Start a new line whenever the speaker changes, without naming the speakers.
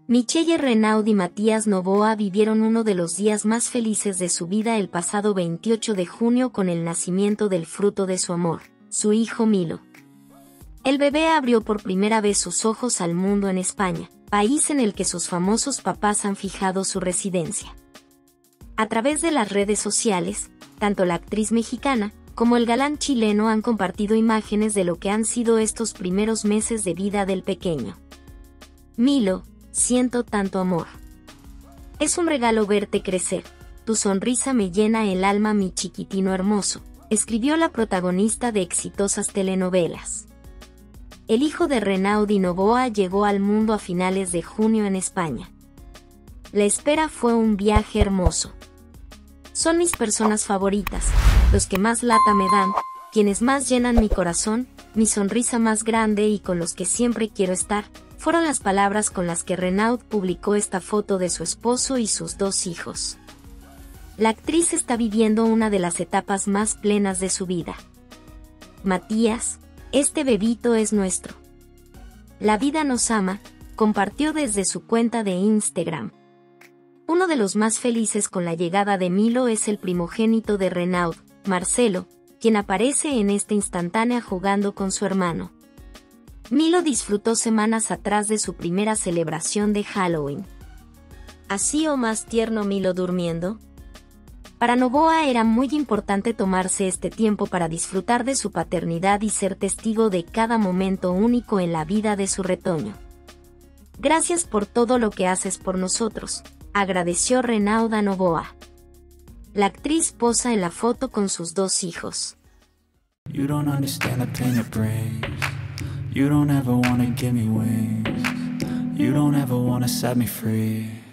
Michelle Renaud y Matías Novoa vivieron uno de los días más felices de su vida el pasado 28 de junio con el nacimiento del fruto de su amor, su hijo Milo. El bebé abrió por primera vez sus ojos al mundo en España, país en el que sus famosos papás han fijado su residencia. A través de las redes sociales, tanto la actriz mexicana como el galán chileno han compartido imágenes de lo que han sido estos primeros meses de vida del pequeño. Milo, siento tanto amor. Es un regalo verte crecer, tu sonrisa me llena el alma mi chiquitino hermoso, escribió la protagonista de exitosas telenovelas. El hijo de Renaud y Novoa llegó al mundo a finales de junio en España. La espera fue un viaje hermoso. Son mis personas favoritas, los que más lata me dan, quienes más llenan mi corazón, mi sonrisa más grande y con los que siempre quiero estar, fueron las palabras con las que Renaud publicó esta foto de su esposo y sus dos hijos. La actriz está viviendo una de las etapas más plenas de su vida. Matías, este bebito es nuestro. La vida nos ama, compartió desde su cuenta de Instagram. Uno de los más felices con la llegada de Milo es el primogénito de Renaud, Marcelo, quien aparece en esta instantánea jugando con su hermano. Milo disfrutó semanas atrás de su primera celebración de Halloween. ¿Así o más tierno Milo durmiendo? Para Novoa era muy importante tomarse este tiempo para disfrutar de su paternidad y ser testigo de cada momento único en la vida de su retoño. Gracias por todo lo que haces por nosotros, agradeció Renaud a Novoa. La actriz posa en la foto con sus dos hijos.
You don't understand the pain it brings. You don't ever wanna give me wings. You don't ever wanna set me free.